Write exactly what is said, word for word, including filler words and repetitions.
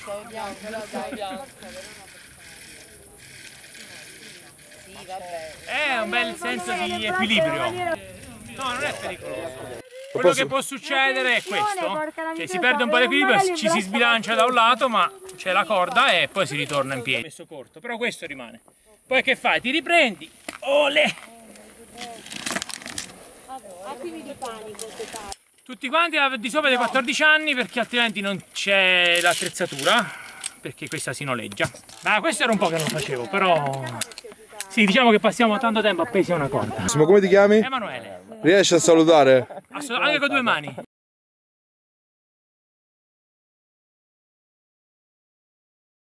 È un bel senso di equilibrio. No, non è pericoloso. Quello che può succedere è questo, cioè si perde un po' l'equilibrio, ci si sbilancia da un lato, ma c'è la corda e poi si ritorna in piedi. Messo corto, però questo rimane. Poi che fai? Ti riprendi, olè! Tutti quanti di sopra dei quattordici anni, perché altrimenti non c'è l'attrezzatura, perché questa si noleggia. Ma questo era un po' che non facevo, però... Sì, diciamo che passiamo tanto tempo appesi a una corda. Ma come ti chiami? Emanuele. Riesci a salutare? Anche con due mani.